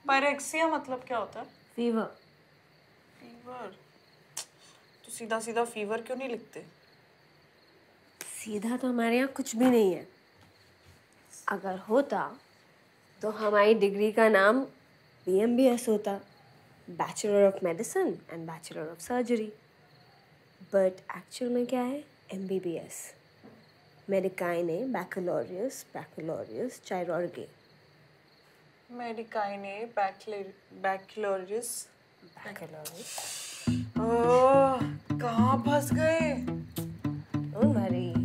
Pyrexia मतलब क्या होता है? फीवर। फीवर? तो सीधा सीधा फीवर क्यों नहीं लिखते? सीधा तो हमारे यहाँ कुछ भी नहीं है। अगर होता तो हमारी डिग्री का नाम BMBS होता, bachelor of medicine and bachelor of surgery. But actual में क्या है? MBBS, मेडिकाइने बैकलोरियस बैकलोरियस चाइरोर्गे। मेडिकाइने बैक्लोरियस। बैकलोरियस। ओह, कहाँ फंस गए? Don't worry.